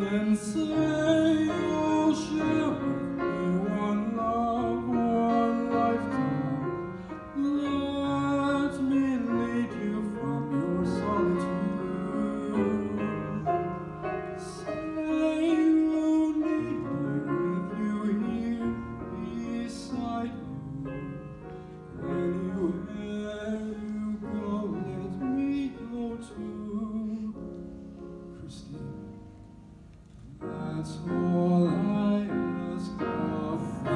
and say you'll share with me one love, one lifetime. Let me lead you from your solitude. Say you need me with you here beside you. Anywhere you go, let me go too. Christine, that's all I ask of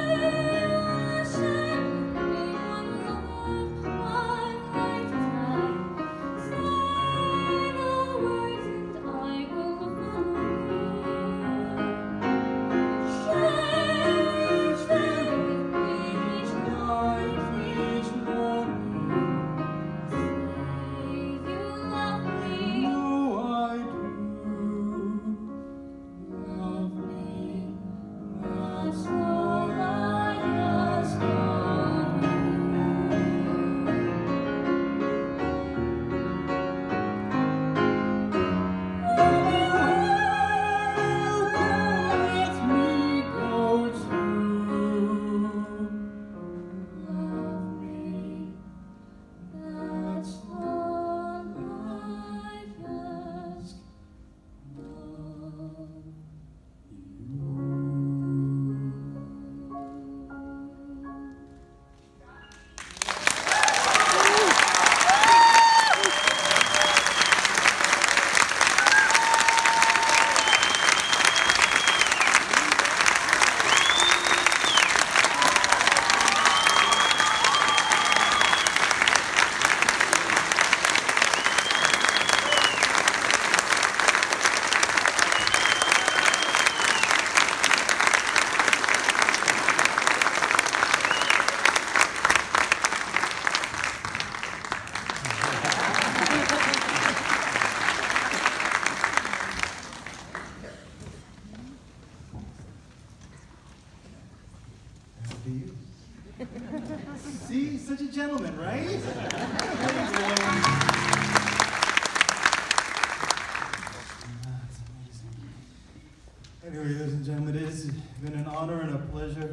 See, such a gentleman, right? Anyway, ladies and gentlemen, it has been an honor and a pleasure